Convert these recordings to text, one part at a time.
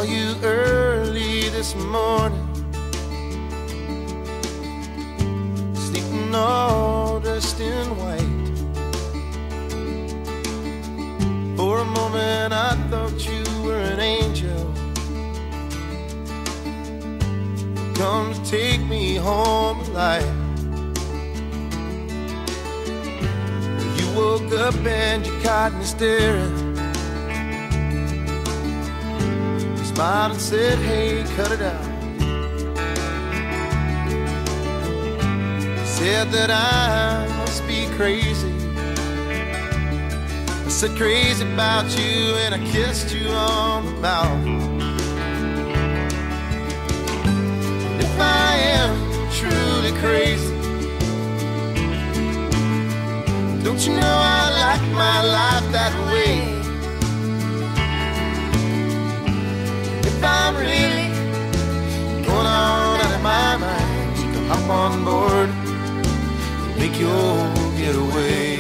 you early this morning, sleeping all dressed in white. For a moment I thought you were an angel, come to take me home alive. You woke up and you caught me staring, smiled and said, hey, cut it out. Said that I must be crazy. I said crazy about you, and I kissed you on the mouth. And if I am truly crazy, don't you know I like my life that way? If I'm really going on out of my mind, you can hop on board, make your getaway.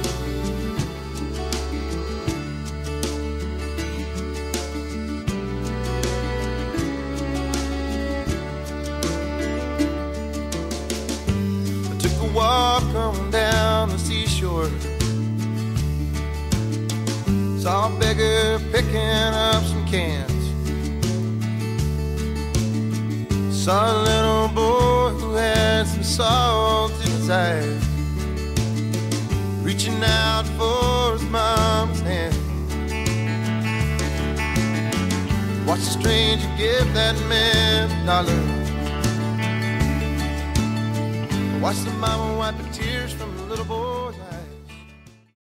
I took a walk on down the seashore, saw a beggar picking up some cans. Saw a little boy who had some salt in his eyes, reaching out for his mom's hand. Watched a stranger give that man $1. Watched the mama wipe the tears from the little boy.